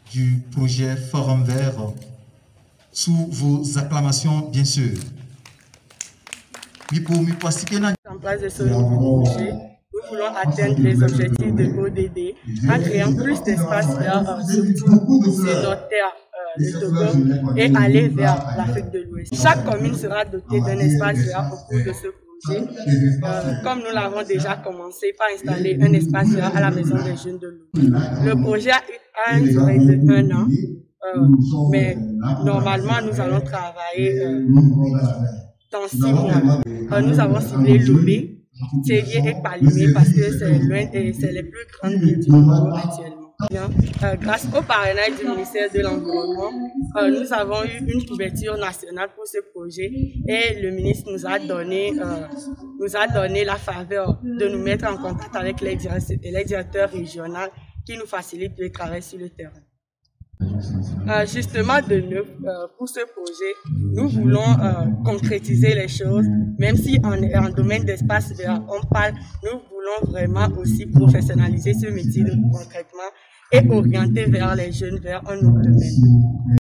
du projet Forum Vert sous vos acclamations, bien sûr. En place de ce nouveau projet, nous voulons atteindre les objectifs de l'ODD en créant plus d'espace verts, surtout sur notre terre, le Togo, et aller vers l'Afrique de l'Ouest. Chaque commune sera dotée d'un espace vert au cours de ce projet, comme nous l'avons déjà commencé par installer un espace vert à la Maison des Jeunes de l'Ouest. Le projet a une durée de 1 an, mais normalement nous allons travailler dans 6 mois. Nous avons ciblé Lomé, Thierry et Palimé parce que c'est les plus grandes villes du Congo actuellement. Grâce au parrainage du ministère de l'Environnement, nous avons eu une couverture nationale pour ce projet et le ministre nous a donné la faveur de nous mettre en contact avec les directeurs régionaux qui nous facilitent le travail sur le terrain. Justement, de neuf, pour ce projet, nous voulons concrétiser les choses, même si en domaine d'espace vert, on parle, nous voulons vraiment aussi professionnaliser ce métier concrètement et orienter vers les jeunes vers un autre domaine.